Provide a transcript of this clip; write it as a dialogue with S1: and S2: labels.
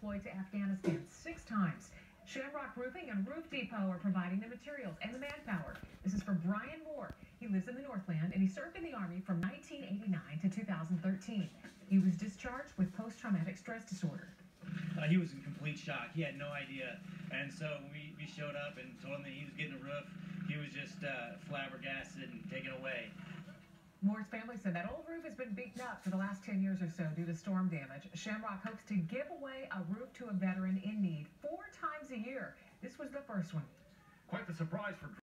S1: deployed to Afghanistan 6 times. Shamrock Roofing and Roof Depot are providing the materials and the manpower. This is for Brian Moore. He lives in the Northland and he served in the Army from 1989 to 2013. He was discharged with post-traumatic stress disorder.
S2: He was in complete shock. He had no idea. And so we showed up and told him that he was getting a roof. He was just flabbergasted and taken away.
S1: Moore's family said that old roof has been beaten up for the last 10 years or so due to storm damage. Shamrock hopes to give away a roof to a veteran in need 4 times a year. This was the first one.
S3: Quite the surprise for